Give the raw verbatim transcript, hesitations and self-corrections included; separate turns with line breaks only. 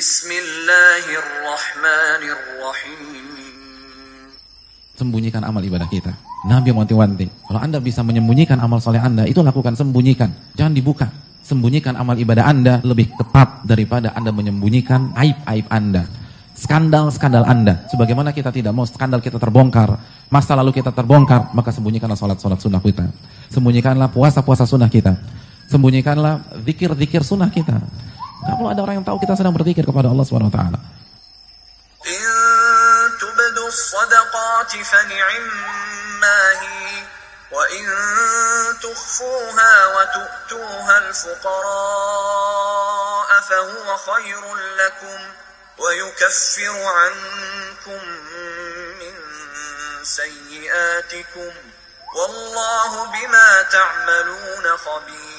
Bismillahirrahmanirrahim.
Sembunyikan amal ibadah kita. Nabi wanti-wanti, kalau Anda bisa menyembunyikan amal soleh Anda, itu lakukan, sembunyikan. Jangan dibuka. Sembunyikan amal ibadah Anda lebih tepat daripada Anda menyembunyikan aib-aib Anda. Skandal-skandal Anda. Sebagaimana kita tidak mau skandal kita terbongkar, masa lalu kita terbongkar, maka sembunyikanlah sholat-sholat sunnah kita. Sembunyikanlah puasa-puasa sunnah kita. Sembunyikanlah zikir-zikir sunnah kita. Tidak perlu ada orang yang tahu kita sedang berzikir kepada Allah subhanahu wa taala.
In tubdu shadaqati fa ni'ma hi wa in tukhfuha wa tu'tuha al-fuqara fa huwa khairun lakum wa yukaffiru 'ankum min sayyi'atikum wallahu bima ta'maluna khabir.